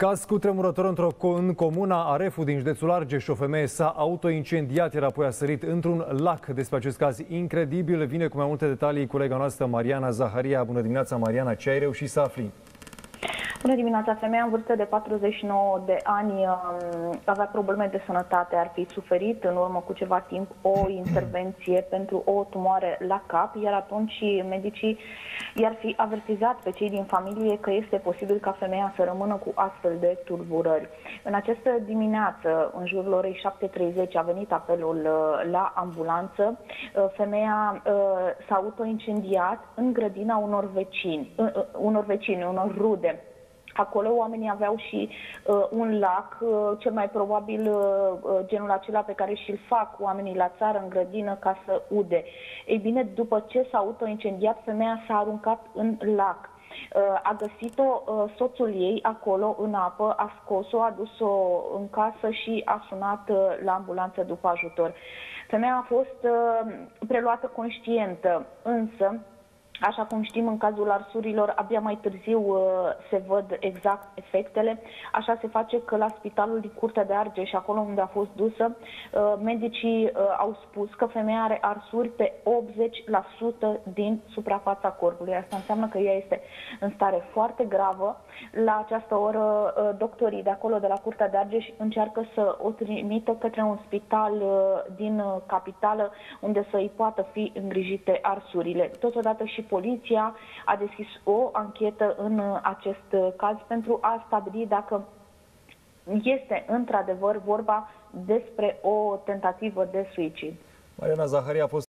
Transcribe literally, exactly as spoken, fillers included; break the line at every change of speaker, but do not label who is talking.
Caz cutremurător într-o în comuna Arefu din județul Argeș. O femeie s-a autoincendiat, iar apoi a sărit într-un lac. Despre acest caz incredibil vine cu mai multe detalii colega noastră Mariana Zaharia. Bună dimineața, Mariana, ce ai reușit să afli?
Bună dimineața! Femeia în vârstă de patruzeci și nouă de ani avea probleme de sănătate, ar fi suferit în urmă cu ceva timp o intervenție pentru o tumoare la cap, iar atunci medicii i-ar fi avertizat pe cei din familie că este posibil ca femeia să rămână cu astfel de tulburări. În această dimineață, în jurul orei șapte și treizeci, a venit apelul la ambulanță. Femeia s-a autoincendiat în grădina unor vecini, unor vecini, unor rude. Acolo oamenii aveau și uh, un lac, uh, cel mai probabil uh, genul acela pe care și-l fac oamenii la țară, în grădină, ca să ude. Ei bine, după ce s-a autoincendiat, femeia s-a aruncat în lac. Uh, a găsit-o uh, soțul ei acolo, în apă, a scos-o, a dus-o în casă și a sunat uh, la ambulanță după ajutor. Femeia a fost uh, preluată conștientă, însă, așa cum știm, în cazul arsurilor, abia mai târziu uh, se văd exact efectele. Așa se face că la spitalul din Curtea de Argeș, acolo unde a fost dusă, uh, medicii uh, au spus că femeia are arsuri pe optzeci la sută din suprafața corpului. Asta înseamnă că ea este în stare foarte gravă. La această oră, uh, doctorii de acolo, de la Curtea de Argeș, încearcă să o trimită către un spital uh, din uh, capitală, unde să îi poată fi îngrijite arsurile. Totodată și poliția a deschis o anchetă în acest caz pentru a stabili dacă este într-adevăr vorba despre o tentativă de suicid.
Mariana Zaharia a fost